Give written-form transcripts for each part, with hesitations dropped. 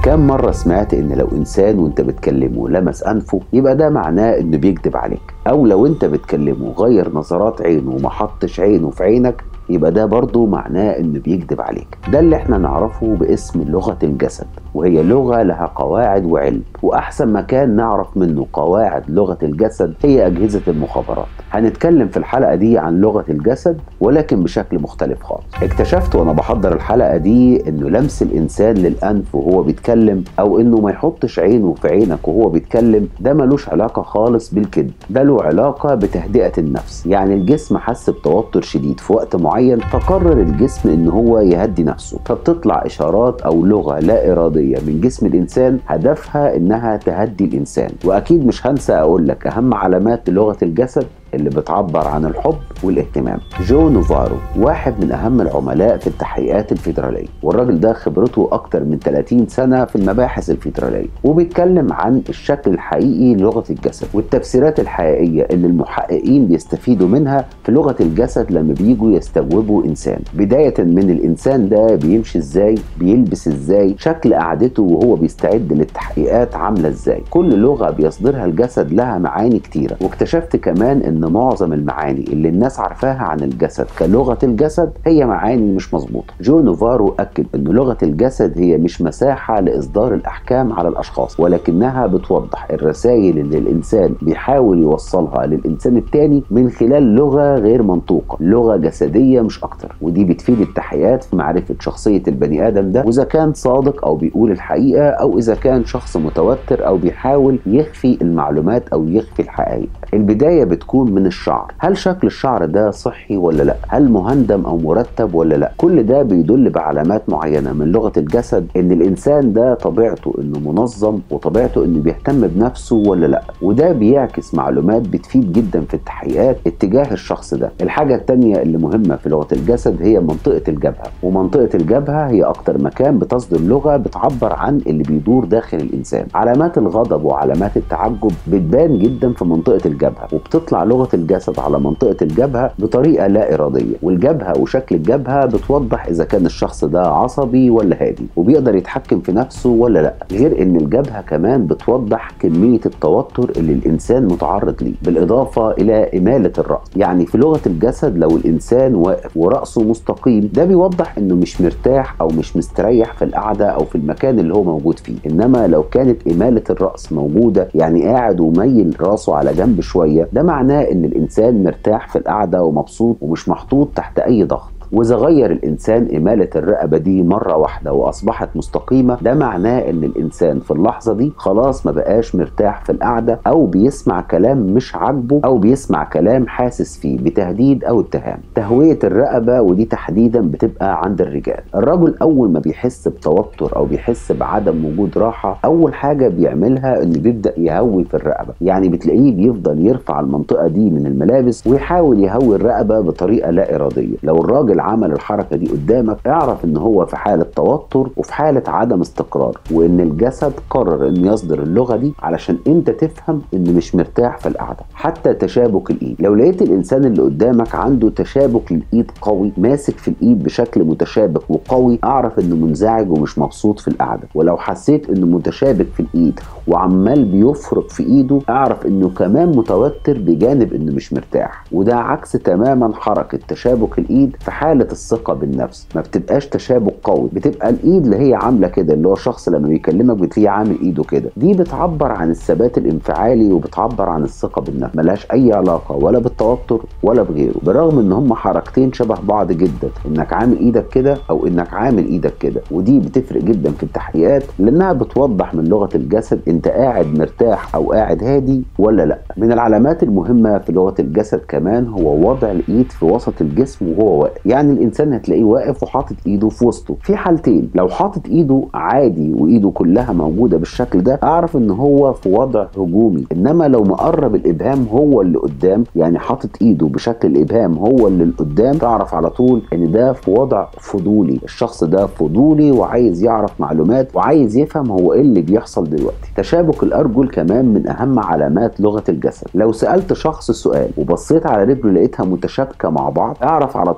كام مرة سمعت إن لو إنسان وأنت بتكلمه لمس أنفه يبقى ده معناه إنه بيكذب عليك، أو لو أنت بتكلمه غير نظرات عينه وما حطش عينه في عينك يبقى ده برضو معناه إنه بيكذب عليك. ده اللي احنا نعرفه باسم لغة الجسد، وهي لغة لها قواعد وعلم، وأحسن مكان نعرف منه قواعد لغة الجسد هي أجهزة المخابرات. هنتكلم في الحلقة دي عن لغة الجسد ولكن بشكل مختلف خالص. اكتشفت وأنا بحضر الحلقة دي إنه لمس الإنسان للأنف وهو بيتكلم، أو إنه ما يحطش عينه في عينك وهو بيتكلم، ده ملوش علاقة خالص بالكذب، ده له علاقة بتهدئة النفس. يعني الجسم حس بتوتر شديد في وقت معين، فقرر الجسم إن هو يهدي نفسه، فبتطلع إشارات أو لغة لا إرادية من جسم الإنسان هدفها إنها تهدي الإنسان. وأكيد مش هنسى أقول لك أهم علامات لغة الجسد اللي بتعبر عن الحب والاهتمام. جو نوفارو واحد من أهم العملاء في التحقيقات الفيدرالية، والراجل ده خبرته أكتر من 30 سنة في المباحث الفيدرالية، وبيتكلم عن الشكل الحقيقي للغة الجسد والتفسيرات الحقيقية اللي المحققين بيستفيدوا منها في لغة الجسد لما بييجوا يستوعبوا إنسان، بداية من الإنسان ده بيمشي إزاي، بيلبس إزاي، شكل قعدته وهو بيستعد للتحقيقات عاملة إزاي. كل لغة بيصدرها الجسد لها معاني كتيرة، واكتشفت كمان إن معظم المعاني اللي الناس عارفاها عن الجسد كلغة الجسد هي معاني مش مظبوطة. جو نوفارو أكد إن لغة الجسد هي مش مساحة لإصدار الأحكام على الأشخاص، ولكنها بتوضح الرسائل اللي الإنسان بيحاول يوصلها للإنسان التاني من خلال لغة غير منطوقة، لغة جسدية مش أكتر. ودي بتفيد التحقيقات في معرفة شخصية البني آدم ده، وإذا كان صادق أو بيقول الحقيقة، أو إذا كان شخص متوتر أو بيحاول يخفي المعلومات أو يخفي الحقائق. البداية بتكون من الشعر، هل شكل الشعر ده صحي ولا لا، هل مهندم او مرتب ولا لا. كل ده بيدل بعلامات معينة من لغة الجسد ان الانسان ده طبيعته انه منظم، وطبيعته انه بيهتم بنفسه ولا لا. وده بيعكس معلومات بتفيد جدا في التحقيقات اتجاه الشخص ده. الحاجة التانية اللي مهمة في لغة الجسد هي منطقة الجبهة، ومنطقة الجبهة هي اكتر مكان بتصدر لغة بتعبر عن اللي بيدور داخل الانسان. علامات الغضب وعلامات التعجب بتبان جدا في منطقة الجبهة، وبتطلع لغة الجسد على منطقة الجبهة بطريقة لا إرادية. والجبهة وشكل الجبهة بتوضح إذا كان الشخص ده عصبي ولا هادي، وبيقدر يتحكم في نفسه ولا لا. غير إن الجبهة كمان بتوضح كمية التوتر اللي الإنسان متعرض ليه، بالإضافة إلى إمالة الرأس. يعني في لغة الجسد لو الإنسان واقف ورأسه مستقيم، ده بيوضح إنه مش مرتاح أو مش مستريح في القعدة أو في المكان اللي هو موجود فيه. إنما لو كانت إمالة الرأس موجودة، يعني قاعد وميل راسه على جنب شوية، ده معناه إن الإنسان مرتاح في القعدة ومبسوط ومش محطوط تحت أي ضغط. وإذا غير الإنسان إمالة الرقبة دي مرة واحدة وأصبحت مستقيمة، ده معناه إن الإنسان في اللحظة دي خلاص ما بقاش مرتاح في القعدة، أو بيسمع كلام مش عاجبه، أو بيسمع كلام حاسس فيه بتهديد أو اتهام. تهوية الرقبة ودي تحديدا بتبقى عند الرجال. الرجل أول ما بيحس بتوتر أو بيحس بعدم وجود راحة، أول حاجة بيعملها إنه بيبدأ يهوي في الرقبة. يعني بتلاقيه بيفضل يرفع المنطقة دي من الملابس ويحاول يهوي الرقبة بطريقة لا إرادية. لو الراجل عمل الحركة دي قدامك، اعرف ان هو في حالة توتر وفي حالة عدم استقرار، وان الجسد قرر انه يصدر اللغة دي علشان انت تفهم انه مش مرتاح في القعدة. حتى تشابك الايد، لو لقيت الانسان اللي قدامك عنده تشابك للايد قوي، ماسك في الايد بشكل متشابك وقوي، اعرف انه منزعج ومش مبسوط في القعدة. ولو حسيت انه متشابك في الايد وعمال بيفرق في ايده، اعرف انه كمان متوتر بجانب انه مش مرتاح. وده عكس تماما حركة تشابك الايد في حالة الثقة بالنفس، ما بتبقاش تشابك قوي، بتبقى الايد اللي هي عاملة كده، اللي هو الشخص لما بيكلمك بتلاقيه عامل ايده كده. دي بتعبر عن الثبات الانفعالي وبتعبر عن الثقة بالنفس، ملهاش اي علاقة ولا بالتوتر ولا بغيره. برغم ان هم حركتين شبه بعض جدا، انك عامل ايدك كده او انك عامل ايدك كده. ودي بتفرق جدا في التحقيقات لانها بتوضح من لغة الجسد انت قاعد مرتاح او قاعد هادي ولا لا. من العلامات المهمة في لغة الجسد كمان هو وضع الايد في وسط الجسم وهو واقف. يعني الانسان هتلاقيه واقف وحاطط ايده في وسطه. في حالتين، لو حاطط ايده عادي وايده كلها موجودة بالشكل ده، اعرف ان هو في وضع هجومي. انما لو مقرب الابهام هو اللي قدام، يعني حاطط ايده بشكل الابهام هو اللي قدام، تعرف على طول ان ده في وضع فضولي. الشخص ده فضولي وعايز يعرف معلومات وعايز يفهم هو ايه اللي بيحصل دلوقتي. تشابك الارجل كمان من اهم علامات لغة الجسد. لو سألت شخص سؤال وبصيت على رجله لقيتها متشابكة مع بعض، اعرف على طول ان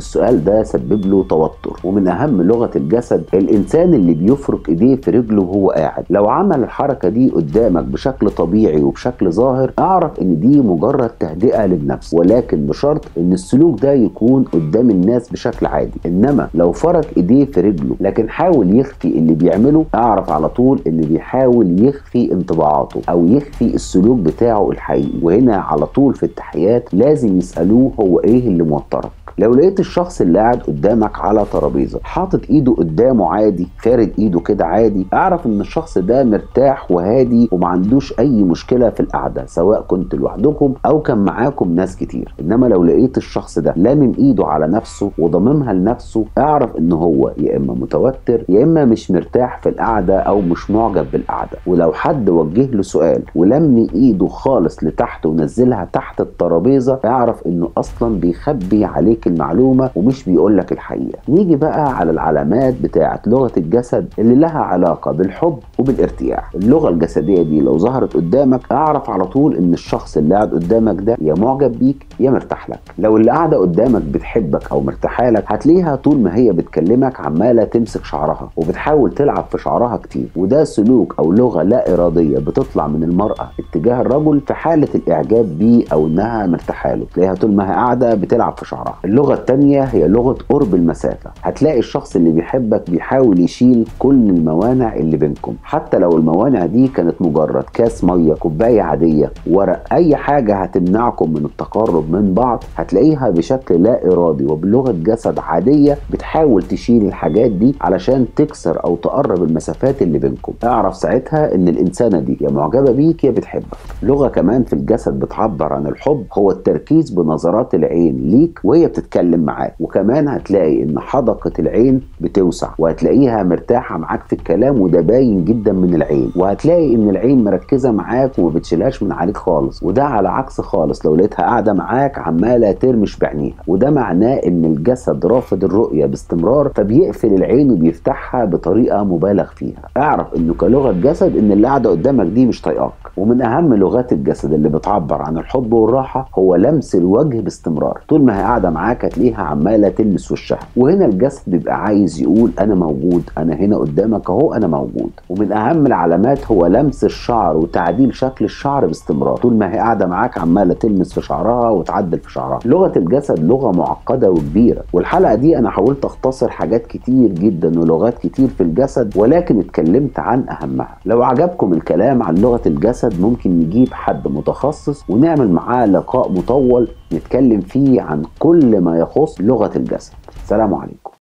السؤال ده سبب له توتر. ومن اهم لغة الجسد الانسان اللي بيفرك ايديه في رجله وهو قاعد، لو عمل الحركة دي قدامك بشكل طبيعي وبشكل ظاهر اعرف ان دي مجرد تهدئة للنفس، ولكن بشرط ان السلوك ده يكون قدام الناس بشكل عادي. انما لو فرك ايديه في رجله لكن حاول يخفي اللي بيعمله اعرف على طول ان بيحاول يخفي انطباعاته او يخفي السلوك بتاعه الحقيقي. وهنا على طول في التحيات لازم يسألوه هو ايه اللي موترك. لو لقيت الشخص اللي قاعد قدامك على ترابيزه حاطط ايده قدامه عادي، فارد ايده كده عادي، اعرف ان الشخص ده مرتاح وهادي وما عندوش اي مشكله في القعده، سواء كنت لوحدكم او كان معاكم ناس كتير. انما لو لقيت الشخص ده لامم ايده على نفسه وضممها لنفسه اعرف ان هو يا اما متوتر يا اما مش مرتاح في القعده او مش معجب بالقعده. ولو حد وجه له سؤال ولم ايده خالص لتحت ونزلها تحت الترابيزه اعرف انه اصلا بيخبي عليك المعلومة ومش بيقولك الحقيقة. نيجي بقى على العلامات بتاعة لغة الجسد اللي لها علاقة بالحب وبالارتياح. اللغة الجسدية دي لو ظهرت قدامك اعرف على طول ان الشخص اللي قاعد قدامك ده يا معجب بيك يا مرتاح لك. لو اللي قاعدة قدامك بتحبك او مرتاحة لك هتلاقيها طول ما هي بتكلمك عمالة تمسك شعرها وبتحاول تلعب في شعرها كتير، وده سلوك او لغة لا ارادية بتطلع من المرأة اتجاه الرجل في حالة الاعجاب بيه او انها مرتاحة له. تلاقيها طول ما هي قاعدة بتلعب في شعرها. اللغة التانية هي لغة قرب المسافة. هتلاقي الشخص اللي بيحبك بيحاول يشيل كل الموانع اللي بينكم، حتى لو الموانع دي كانت مجرد كاس مية، كوباية عادية، ورق، أي حاجة هتمنعكم من التقرب من بعض هتلاقيها بشكل لا إرادي وبلغة جسد عادية بتحاول تشيل الحاجات دي علشان تكسر أو تقرب المسافات اللي بينكم. اعرف ساعتها إن الإنسانة دي يا معجبة بيك يا بتحبك. لغة كمان في الجسد بتعبر عن الحب هو التركيز بنظرات العين ليك وهي بتتكلم معاك، وكمان هتلاقي ان حدقة العين بتوسع وهتلاقيها مرتاحة معاك في الكلام وده باين جدا من العين، وهتلاقي ان العين مركزة معاك وما بتشيلهاش من عليك خالص. وده على عكس خالص لو لقيتها قاعدة معاك عمالة ترمش بعينيها، وده معناه ان الجسد رافض الرؤية باستمرار فبيقفل العين وبيفتحها بطريقة مبالغ فيها. اعرف انه كلغة جسد ان اللي قاعدة قدامك دي مش طايقاك. ومن اهم لغات الجسد اللي بتعبر عن الحب والراحة هو لمس الوجه باستمرار. طول ما هي قاعدة معاك هتلاقيها عمالة تلمس وشها، وهنا الجسد بيبقى عايز يقول انا موجود، انا هنا قدامك اهو، انا موجود. ومن اهم العلامات هو لمس الشعر وتعديل شكل الشعر باستمرار. طول ما هي قاعدة معاك عمالة تلمس في شعرها وتعدل في شعرها. لغة الجسد لغة معقدة وكبيرة، والحلقة دي انا حاولت اختصر حاجات كتير جدا ولغات كتير في الجسد ولكن اتكلمت عن اهمها. لو عجبكم الكلام عن لغة الجسد ممكن نجيب حد متخصص ونعمل معاه لقاء مطول نتكلم فيه عن كل ما يخص لغة الجسد. سلام عليكم.